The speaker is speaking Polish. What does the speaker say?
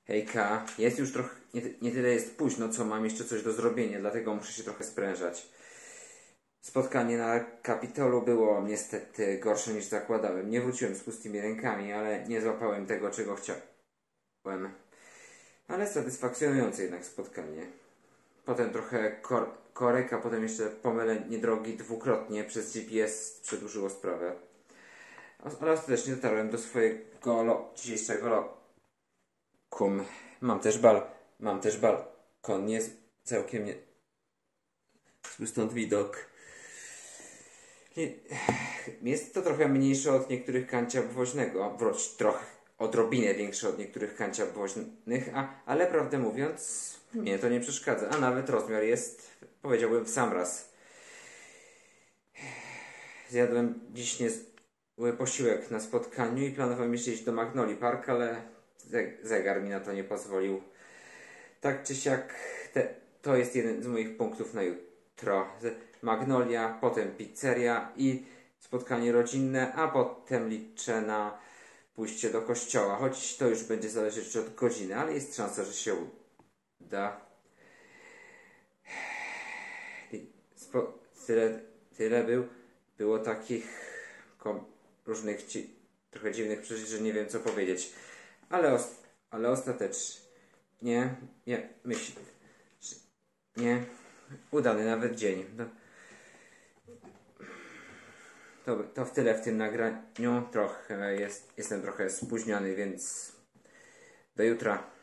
Hejka, jest już trochę, nie tyle jest późno, co mam jeszcze coś do zrobienia, dlatego muszę się trochę sprężać. Spotkanie na Kapitolu było niestety gorsze niż zakładałem. Nie wróciłem z pustymi rękami, ale nie złapałem tego, czego chciałem. Ale satysfakcjonujące jednak spotkanie. Potem trochę korek, a potem jeszcze pomylenie drogi dwukrotnie przez GPS przedłużyło sprawę. Ale ostatecznie dotarłem do swojego dzisiejszego lokum. Mam też balkon. Nie całkiem nie. Stąd widok. Jest to trochę mniejsze od niektórych kancia obwoźnego, wręcz trochę odrobinę większe od niektórych kancia obwoźnych, ale prawdę mówiąc, mnie to nie przeszkadza, a nawet rozmiar jest, powiedziałbym, w sam raz. Zjadłem dziś niezły posiłek na spotkaniu i planowałem jeszcze iść do Magnolia Park, ale zegar mi na to nie pozwolił. Tak czy siak, to jest jeden z moich punktów na jutro. Magnolia, potem pizzeria i spotkanie rodzinne, a potem liczę na pójście do kościoła, choć to już będzie zależeć od godziny, ale jest szansa, że się uda. Tyle było takich różnych trochę dziwnych przeżyć, że nie wiem co powiedzieć, ale ostatecznie myślę, nie udany nawet dzień. To w tyle w tym nagraniu. Jestem trochę spóźniony, więc do jutra.